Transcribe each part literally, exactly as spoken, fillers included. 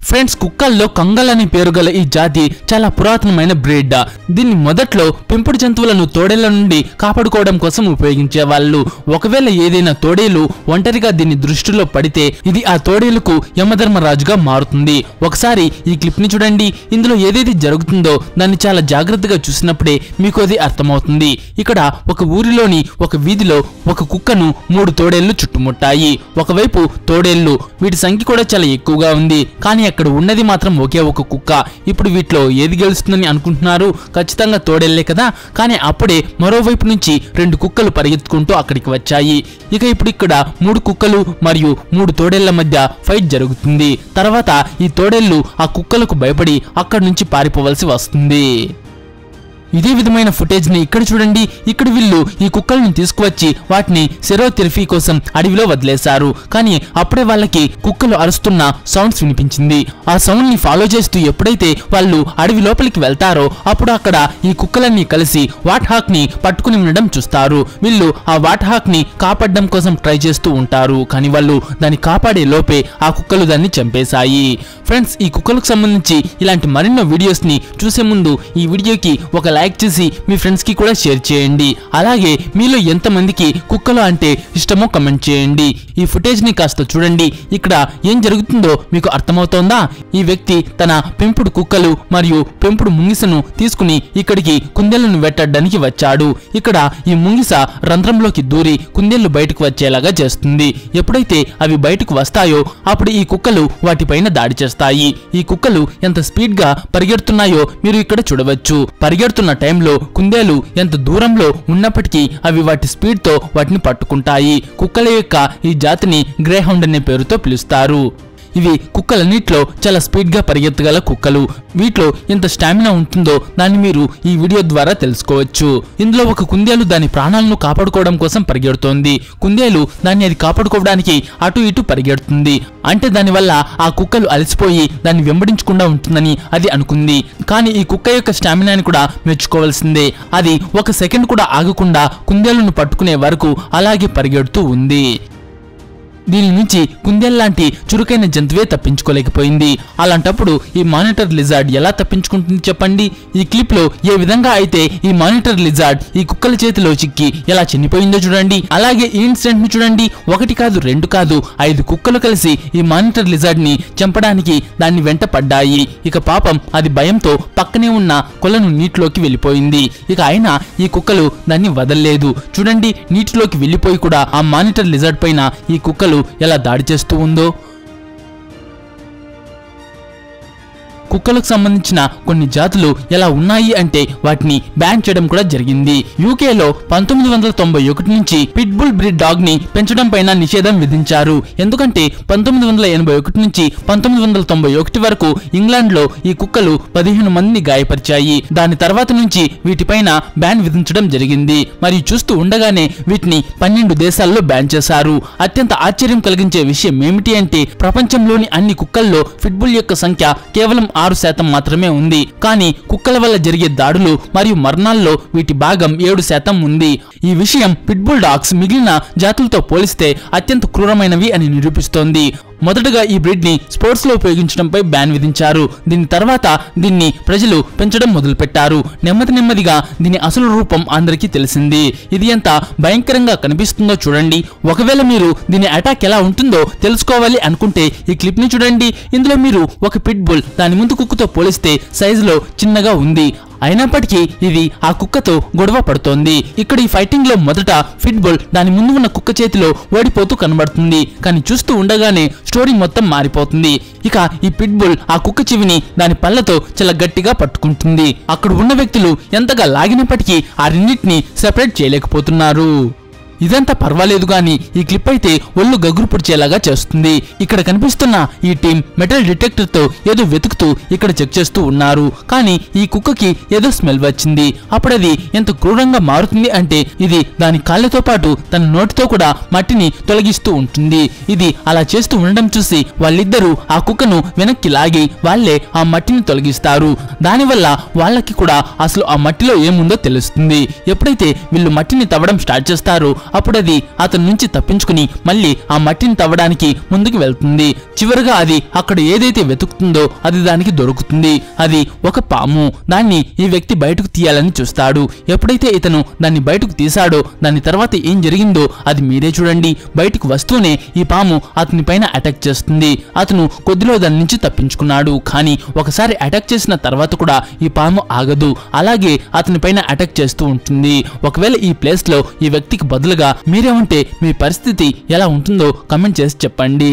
Friends, కుక్కల్లో Kangal అనే పేరు గల ఈ జాతి చాలా పురాతనమైన బ్రీడ్. దీన్ని మొదట్లో పెంపుడు జంతువులను తోడేళ్ల నుండి కాపాడుకోవడం కోసం ఉపయోగించే వాళ్ళు. ఒకవేళ ఏదైనా తోడేలు ఒంటరిగా దీన్ని దృష్టిలో పడితే ఇది ఆ తోడేలుకు యమధర్మరాజుగా మారుతుంది. ఒకసారి ఈ క్లిప్ ని చూడండి. ఇందులో ఏదైతే జరుగుతుందో దాన్ని చాలా జాగ్రత్తగా చూసినప్పుడే మీకు అది అర్థమవుతుంది. ఇక్కడ ఒక ఊరిలోని ఒక వీధిలో ఒక కుక్కను మూడు తోడేళ్లు చుట్టుముట్టాయి. ఒకవైపు తోడేళ్లు, వీటి సంఖ్య కూడా చాలా ఎక్కువగా ఉంది. కానీ అక్కడ ఉన్నది మాత్రం ఒకే ఒక కుక్క. ఇప్పుడు వీటిలో ఏది గెలుస్తుందని అనుకుంటున్నారు? ఖచ్చితంగా తోడేళ్లే కదా. కానీ అప్పుడే మరోవైపు నుంచి రెండు కుక్కలు పరిగెత్తుకుంటూ అక్కడికి వచ్చాయి. ఇక ఇప్పుడు ఇక్కడ మూడు కుక్కలు మరియు మూడు తోడేళ్ల మధ్య ఫైట్ జరుగుతుంది. తర్వాత ఈ తోడేళ్లు ఆ కుక్కలకు భయపడి అక్కడి నుంచి పారిపోవలసి వస్తుంది. ఇదే విధమైన ఫుటేజ్ ని ఇక్కడ చూడండి. ఇక్కడ వీళ్ళు ఈ కుక్కలను తీసుకువచ్చి వాటిని సెరోథెరపీ కోసం అడవిలో వదిలేశారు. కానీ అప్పుడే వాళ్ళకి కుక్కలు అరుస్తున్న సౌండ్స్ వినిపించింది. ఆ సౌండ్ ని ఫాలో చేస్తూ ఎప్పుడైతే వాళ్ళు అడవి లోపలికి వెళ్తారో అప్పుడు అక్కడ ఈ కుక్కలన్నీ కలిసి వాట్ హాక్ ని పట్టుకుని ఉండడం చూస్తారు. వీళ్ళు ఆ వాట్ హాక్ ని కాపాడడం కోసం ట్రై చేస్తూ ఉంటారు. కానీ వాళ్ళు దాన్ని కాపాడే లోపే ఆ కుక్కలు దాన్ని చంపేశాయి. ఫ్రెండ్స్, ఈ కుక్కలకు సంబంధించి ఇలాంటి మరెన్నో వీడియోస్ ని చూసే ముందు ఈ వీడియోకి ఒక లైక్ చేసి మీ ఫ్రెండ్స్ కి కూడా షేర్ చేయండి. అలాగే మీలో ఎంత మందికి కుక్కలు అంటే ఇష్టమో కమెంట్ చేయండి. ఈ ఫుటేజ్ ని కాస్త చూడండి. ఇక్కడ ఏం జరుగుతుందో మీకు అర్థమవుతోందా? ఈ వ్యక్తి తన పెంపుడు కుక్కలు మరియు పెంపుడు ముంగిసను తీసుకుని ఇక్కడికి కుందేళ్లను వెట్టడానికి వచ్చాడు. ఇక్కడ ఈ ముంగిస రంధ్రంలోకి దూరి కుందేళ్లు బయటకు వచ్చేలాగా చేస్తుంది. ఎప్పుడైతే అవి బయటకు వస్తాయో అప్పుడు ఈ కుక్కలు వాటిపైన దాడి చేస్తాయి. ఈ కుక్కలు ఎంత స్పీడ్ గా పరిగెడుతున్నాయో మీరు ఇక్కడ చూడవచ్చు. పరిగెడుతున్న టైంలో కుందేలు ఎంత దూరంలో ఉన్నప్పటికీ అవి వాటి స్పీడ్ తో వాటిని పట్టుకుంటాయి. కుక్కల యొక్క ఈ జాతిని గ్రేహౌండ్ అనే పేరుతో పిలుస్తారు. ఇవి కుక్కలన్నిట్లో చాలా స్పీడ్ గా పరిగెత్తగల కుక్కలు. వీటిలో ఎంత స్టామినా ఉంటుందో దాన్ని మీరు ఈ వీడియో ద్వారా తెలుసుకోవచ్చు. ఇందులో ఒక కుందేలు దాని ప్రాణాలను కాపాడుకోవడం కోసం పరిగెడుతోంది. కుందేలు దాన్ని అది కాపాడుకోవడానికి అటు ఇటు పరిగెడుతుంది. అంటే దానివల్ల ఆ కుక్కలు అలసిపోయి దాన్ని వెంబడించకుండా ఉంటుందని అది అనుకుంది. కానీ ఈ కుక్క యొక్క స్టామినాని కూడా మెచ్చుకోవాల్సిందే. అది ఒక సెకండ్ కూడా ఆగకుండా కుందేలును పట్టుకునే వరకు అలాగే పరిగెడుతూ ఉంది. దీని నుంచి కుందేల్లాంటి చురుకైన జంతువే తప్పించుకోలేకపోయింది. అలాంటప్పుడు ఈ మానిటర్ లిజార్డ్ ఎలా తప్పించుకుంటుంది చెప్పండి? ఈ క్లిప్ లో ఏ విధంగా అయితే ఈ మానిటర్ లిజార్డ్ ఈ కుక్కల చేతిలో చిక్కి ఎలా చనిపోయిందో చూడండి. అలాగే ఈ ఇన్సిడెంట్ ను చూడండి. ఒకటి కాదు, రెండు కాదు, ఐదు కుక్కలు కలిసి ఈ మానిటర్ లిజార్డ్ ని చంపడానికి దాన్ని వెంట పడ్డాయి. ఇక పాపం అది భయంతో పక్కనే ఉన్న కొలను నీటిలోకి వెళ్ళిపోయింది. ఇక అయినా ఈ కుక్కలు దాన్ని వదలలేదు. చూడండి, నీటిలోకి వెళ్ళిపోయి కూడా ఆ మానిటర్ లిజార్డ్ పైన ఈ కుక్కలు ఎలా దాడి చేస్తూ ఉందో. కుక్కలకు సంబంధించిన కొన్ని జాతులు ఎలా ఉన్నాయి అంటే వాటిని బ్యాన్ చేయడం కూడా జరిగింది. యూకేలో పంతొమ్మిది వందల తొంభై ఒకటి నుంచి పిట్ బుల్ బ్రీడ్ డాగ్ ని పెంచడం పైన నిషేధం విధించారు. ఎందుకంటే పంతొమ్మిది వందల ఎనభై ఒకటి నుంచి పంతొమ్మిది వందల తొంభై ఒకటి వరకు ఇంగ్లాండ్ లో ఈ కుక్కలు పదిహేను మందిని గాయపరిచాయి. దాని తర్వాత నుంచి వీటిపైన బ్యాన్ విధించడం జరిగింది. మరియు చూస్తూ ఉండగానే వీటిని పన్నెండు దేశాల్లో బ్యాన్ చేశారు. అత్యంత ఆశ్చర్యం కలిగించే విషయం ఏమిటి అంటే ప్రపంచంలోని అన్ని కుక్కల్లో పిట్బుల్ యొక్క సంఖ్య కేవలం ఆరు శాతం మాత్రమే ఉంది. కానీ కుక్కల వల్ల జరిగే దాడులు మరియు మరణాల్లో వీటి భాగం ఏడు శాతం ఉంది. ఈ విషయం పిట్బుల్ డాగ్స్ మిగిలిన జాతులతో పోలిస్తే అత్యంత క్రూరమైనవి అని నిరూపిస్తోంది. మొదటగా ఈ బ్రీడ్ ని స్పోర్ట్స్ లో ఉపయోగించడంపై బ్యాన్ విధించారు. దీని తర్వాత దీన్ని ప్రజలు పెంచడం మొదలుపెట్టారు. నెమ్మది నెమ్మదిగా దీని అసలు రూపం అందరికీ తెలిసింది. ఇది ఎంత భయంకరంగా కనిపిస్తుందో చూడండి. ఒకవేళ మీరు దీని అటాక్ ఎలా ఉంటుందో తెలుసుకోవాలి అనుకుంటే ఈ క్లిప్ ని చూడండి. ఇందులో మీరు ఒక పిట్ బుల్ దాని ముందు కుక్కతో పోలిస్తే సైజులో చిన్నగా ఉంది. అయినప్పటికీ ఇది ఆ కుక్కతో గొడవ పడుతోంది. ఇక్కడ ఈ ఫైటింగ్ లో మొదట పిట్ బుల్ దాని ముందు ఉన్న కుక్క చేతిలో ఓడిపోతూ కనబడుతుంది. కానీ చూస్తూ ఉండగానే స్టోరీ మొత్తం మారిపోతుంది. ఇక ఈ పిట్ బుల్ ఆ కుక్క చెవిని దాని పళ్ళతో చాలా గట్టిగా పట్టుకుంటుంది. అక్కడ ఉన్న వ్యక్తులు ఎంతగా లాగినప్పటికీ ఆ రెండింటిని సెపరేట్ చేయలేకపోతున్నారు. ఇదంతా పర్వాలేదు గాని ఈ క్లిప్ అయితే ఒళ్ళు గగురు పొడిచేలాగా చేస్తుంది. ఇక్కడ కనిపిస్తున్న ఈ టీం మెటల్ డిటెక్టర్ తో ఏదో వెతుకుతూ ఇక్కడ చెక్ చేస్తూ ఉన్నారు. కానీ ఈ కుక్కకి ఏదో స్మెల్ వచ్చింది. అప్పుడది ఎంత క్రూరంగా మారుతుంది అంటే ఇది దాని కాళ్ళతో పాటు తన నోటితో కూడా మట్టిని తొలగిస్తూ ఉంటుంది. ఇది అలా చేస్తూ ఉండడం చూసి వాళ్ళిద్దరూ ఆ కుక్కను వెనక్కి లాగి వాళ్లే ఆ మట్టిని తొలగిస్తారు. దానివల్ల వాళ్ళకి కూడా అసలు ఆ మట్టిలో ఏముందో తెలుస్తుంది. ఎప్పుడైతే వీళ్ళు మట్టిని తవ్వడం స్టార్ట్ చేస్తారో అప్పుడు అది అతని నుంచి తప్పించుకుని మళ్ళీ ఆ మట్టిని తవ్వడానికి ముందుకు వెళ్తుంది. చివరిగా అది అక్కడ ఏదైతే వెతుకుతుందో అది దానికి దొరుకుతుంది. అది ఒక పాము. దాన్ని ఈ వ్యక్తి బయటకు తీయాలని చూస్తాడు. ఎప్పుడైతే ఇతను దాన్ని బయటకు తీశాడో దాని తర్వాత ఏం జరిగిందో అది మీరే చూడండి. బయటకు వస్తూనే ఈ పాము అతని పైన అటాక్ చేస్తుంది. అతను కొద్దిలో దాని నుంచి తప్పించుకున్నాడు. కానీ ఒకసారి అటాక్ చేసిన తర్వాత కూడా ఈ పాము ఆగదు. అలాగే అతని పైన అటాక్ చేస్తూ ఉంటుంది. ఒకవేళ ఈ ప్లేస్ లో ఈ వ్యక్తికి బదులుగా మీరే ఉంటే మీ పరిస్థితి ఎలా ఉంటుందో కమెంట్ చేసి చెప్పండి.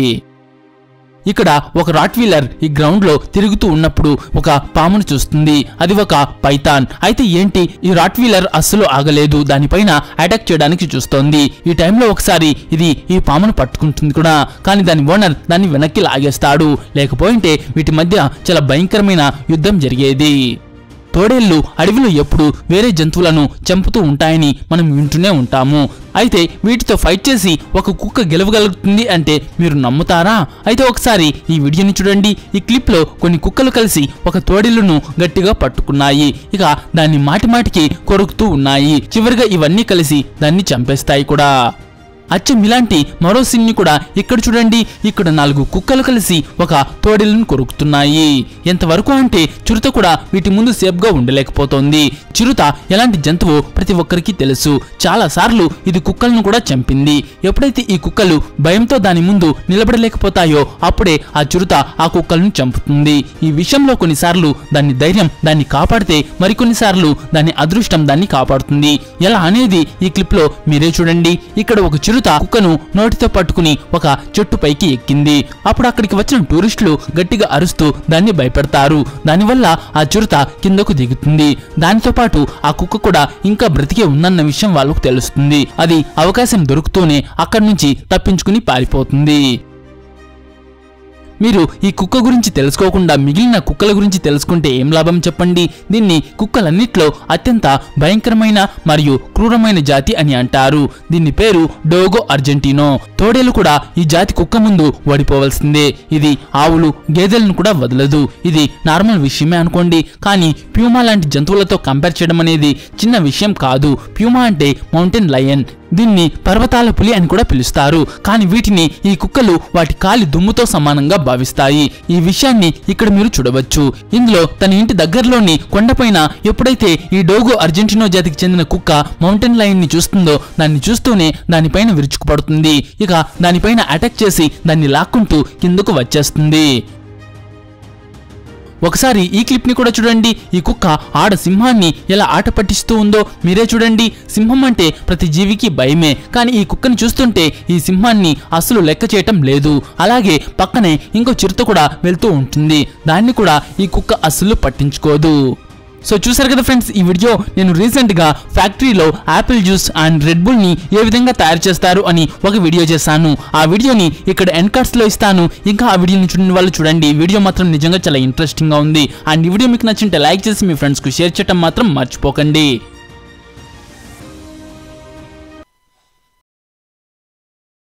ఇక్కడ ఒక రాట్వీలర్ ఈ గ్రౌండ్ లో తిరుగుతూ ఉన్నప్పుడు ఒక పామును చూస్తుంది. అది ఒక పైథాన్. అయితే ఏంటి, ఈ రాట్వీలర్ అస్సలు ఆగలేదు. దానిపైన అటాక్ చేయడానికి చూస్తోంది. ఈ టైంలో ఒకసారి ఇది ఈ పామును పట్టుకుంటుంది కూడా. కానీ దాని ఓనర్ దాన్ని వెనక్కి లాగేస్తాడు. లేకపోయింటే వీటి మధ్య చాలా భయంకరమైన యుద్ధం జరిగేది. తోడేళ్లు అడవిలో ఎప్పుడు వేరే జంతువులను చంపుతూ ఉంటాయని మనం వింటూనే ఉంటాము. అయితే వీటితో ఫైట్ చేసి ఒక కుక్క గెలవగలుగుతుంది అంటే మీరు నమ్ముతారా? అయితే ఒకసారి ఈ వీడియోని చూడండి. ఈ క్లిప్ లో కొన్ని కుక్కలు కలిసి ఒక తోడేళ్లను గట్టిగా పట్టుకున్నాయి. ఇక దాన్ని మాటి మాటికి కొరుకుతూ ఉన్నాయి. చివరిగా ఇవన్నీ కలిసి దాన్ని చంపేస్తాయి కూడా. అచ్చం ఇలాంటి మరో సీన్ని కూడా ఇక్కడ చూడండి. ఇక్కడ నాలుగు కుక్కలు కలిసి ఒక తోడేళ్లను కొరుకుతున్నాయి. ఎంతవరకు అంటే చిరుత కూడా వీటి ముందు సేఫ్ గా ఉండలేకపోతోంది. చిరుత ఎలాంటి జంతువు ప్రతి ఒక్కరికి తెలుసు. చాలా సార్లు ఇది కుక్కలను కూడా చంపింది. ఎప్పుడైతే ఈ కుక్కలు భయంతో దాని ముందు నిలబడలేకపోతాయో అప్పుడే ఆ చిరుత ఆ కుక్కలను చంపుతుంది. ఈ విషయంలో కొన్నిసార్లు దాని ధైర్యం దాన్ని కాపాడితే మరికొన్నిసార్లు దాని అదృష్టం దాన్ని కాపాడుతుంది. ఎలా అనేది ఈ క్లిప్ లో మీరే చూడండి. ఇక్కడ ఒక చిరుత కుక్కను నోటితో పట్టుకుని ఒక చెట్టు పైకి ఎక్కింది. అప్పుడు అక్కడికి వచ్చిన టూరిస్టులు గట్టిగా అరుస్తూ దాన్ని భయపెడతారు. దానివల్ల ఆ చిరుత కిందకు దిగుతుంది. దానితో పాటు ఆ కుక్క కూడా ఇంకా బ్రతికే ఉందన్న విషయం వాళ్ళకు తెలుస్తుంది. అది అవకాశం దొరుకుతూనే అక్కడి నుంచి తప్పించుకుని పారిపోతుంది. మీరు ఈ కుక్క గురించి తెలుసుకోకుండా మిగిలిన కుక్కల గురించి తెలుసుకుంటే ఏం లాభం చెప్పండి? దీన్ని కుక్కలన్నిట్లో అత్యంత భయంకరమైన మరియు క్రూరమైన జాతి అని అంటారు. దీని పేరు డోగో అర్జెంటీనో. తోడేలు కూడా ఈ జాతి కుక్క ముందు ఓడిపోవలసిందే. ఇది ఆవులు గేదెలను కూడా వదలదు. ఇది నార్మల్ విషయమే అనుకోండి. కానీ ప్యూమా లాంటి జంతువులతో కంపేర్ చేయడం అనేది చిన్న విషయం కాదు. ప్యూమా అంటే మౌంటైన్ లయన్. దీన్ని పర్వతాల పులి అని కూడా పిలుస్తారు. కానీ వీటిని ఈ కుక్కలు వాటి కాలి దుమ్ముతో సమానంగా భావిస్తాయి. ఈ విషయాన్ని ఇక్కడ మీరు చూడవచ్చు. ఇందులో తన ఇంటి దగ్గరలోని కొండపైన ఎప్పుడైతే ఈ డోగో అర్జెంటీనో జాతికి చెందిన కుక్క మౌంటైన్ లయన్ ని చూస్తుందో దాన్ని చూస్తూనే దానిపైన విరుచుకుపడుతుంది. ఇక దానిపైన అటాక్ చేసి దాన్ని లాక్కుంటూ కిందకు వచ్చేస్తుంది. ఒకసారి ఈ క్లిప్ ని కూడా చూడండి. ఈ కుక్క ఆడ సింహాన్ని ఎలా ఆట పట్టిస్తూ ఉందో మీరే చూడండి. సింహం అంటే ప్రతి జీవికి భయమే. కానీ ఈ కుక్కని చూస్తుంటే ఈ సింహాన్ని అస్సలు లెక్క చేయటం లేదు. అలాగే పక్కనే ఇంకో చిరుత కూడా వెళ్తూ ఉంటుంది. దాన్ని కూడా ఈ కుక్క అస్సలు పట్టించుకోదు. సో చూసారు కదా ఫ్రెండ్స్, ఈ వీడియో నేను రీసెంట్ గా ఫ్యాక్టరీలో apple juice and Red Bull ని ఏ విధంగా తయారు చేస్తారు అని ఒక వీడియో చేశాను. ఆ వీడియోని ఇక్కడ ఎండ్ కార్డ్స్ లో ఇస్తాను. ఇంకా ఆ వీడియోని చూడని వాళ్ళు చూడండి. వీడియో మాత్రం నిజంగా చాలా ఇంట్రెస్టింగ్ గా ఉంది. అండ్ ఈ వీడియో మీకు నచ్చింటే లైక్ చేసి మీ ఫ్రెండ్స్ కు షేర్ చేయడం మాత్రం మర్చిపోకండి.